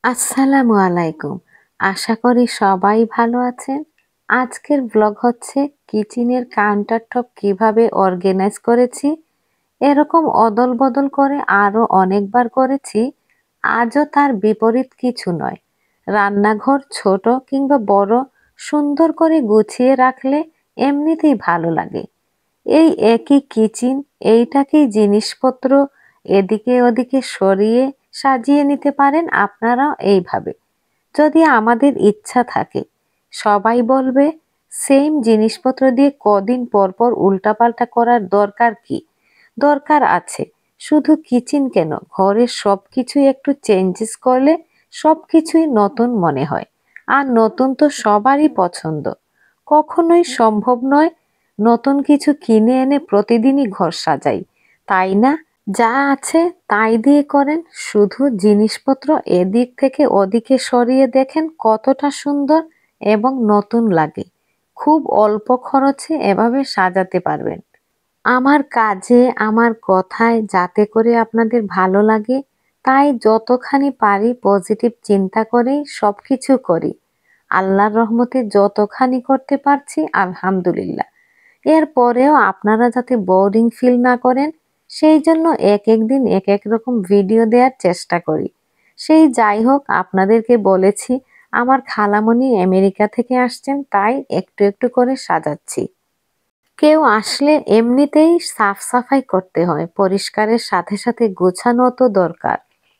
আসসালামু আলাইকুম। আশা করি সবাই ভালো আছেন। আজকের ব্লগ হচ্ছে কিচেনের কাউন্টার টপ কিভাবে অর্গানাইজ করেছি। এরকম অদল বদল করে আরো অনেকবার করেছি। আজও তার বিপরীত কিছু নয়। রান্নাঘর ছোট কিংবা বড় সুন্দর করে গুছিয়ে রাখলে এমনিতেই ভালো লাগে। এই একই কিচেন এইটাকেই জিনিসপত্র এদিকে ওদিকে সরিয়ে সাজিয়ে নিতে পারেন আপনারাও এইভাবে। যদি আমাদের ইচ্ছা থাকে সবাই বলবে সেম জিনিসপত্র দিয়ে কদিন পর পর উল্টাপাল্টা করার দরকার কি? দরকার আছে। শুধু কিচেন কেন, ঘরের সবকিছুই একটু চেঞ্জেস করলে সবকিছুই নতুন মনে হয়। আর নতুন তো সবারই পছন্দ। কখনোই সম্ভব নয় নতুন কিছু কিনে এনে প্রতিদিনই ঘর সাজাই, তাই না? যা আছে তাই দিয়ে করেন। শুধু জিনিসপত্র এদিক থেকে ওদিকে সরিয়ে দেখেন কতটা সুন্দর এবং নতুন লাগে। খুব অল্প খরচে এভাবে সাজাতে পারবেন। আমার কাজে আমার কথায় যাতে করে আপনাদের ভালো লাগে, তাই যতখানি পারি পজিটিভ চিন্তা করেই সবকিছু করি। আল্লাহর রহমতে যতখানি করতে পারছি আলহামদুলিল্লাহ। এরপরেও আপনারা যাতে বোরিং ফিল না করেন সেই জন্য এক এক দিন এক এক রকম ভিডিও দেওয়ার চেষ্টা করি। সেই যাই হোক, আপনাদেরকে বলেছি আমার খালামণি আমেরিকা থেকে আসছেন, তাই একটু একটু করে সাজাচ্ছি। কেউ আসলে এমনিতেই সাফ সাফাই করতে হয়, পরিষ্কারের সাথে সাথে গোছানো তো দরকার।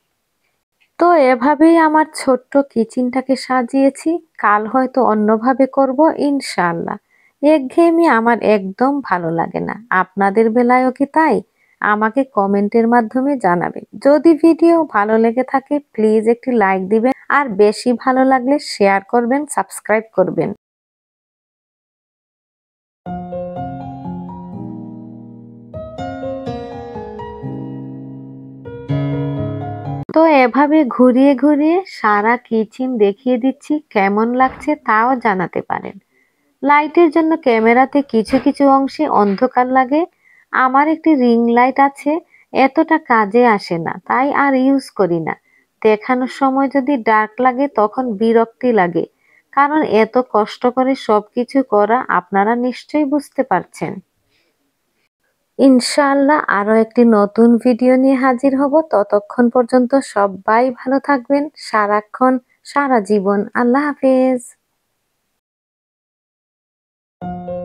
তো এভাবেই আমার ছোট্ট কিচেনটাকে সাজিয়েছি। কাল হয়তো অন্যভাবে করব ইনশাআল্লাহ। একঘেয়েমি আমার একদম ভালো লাগে না। আপনাদের বেলায়ও কি তাই? আমাকে কমেন্টের মাধ্যমে জানাবেন। যদি ভিডিও ভালো লেগে থাকে প্লিজ একটি লাইক দিবেন, আর বেশি ভালো লাগলে শেয়ার করবেন, সাবস্ক্রাইব করবেন। তো এভাবে ঘুরিয়ে ঘুরিয়ে সারা কিচেন দেখিয়ে দিচ্ছি, কেমন লাগছে তাও জানাতে পারেন। লাইটের জন্য ক্যামেরাতে কিছু কিছু অংশে অন্ধকার লাগে। আমার একটি রিং লাইট আছে, এতটা কাজে আসে না তাই আর ইউজ করি না। দেখানোর সময় যদি ডার্ক লাগে তখন বিরক্তি লাগে, কারণ এত কষ্ট করে সবকিছু করা আপনারা নিশ্চয়ই বুঝতে পারছেন। ইনশাআল্লাহ আরো একটি নতুন ভিডিও নিয়ে হাজির হব। ততক্ষণ পর্যন্ত সবাই ভালো থাকবেন সারাক্ষণ, সারা জীবন। আল্লাহ হাফেজ।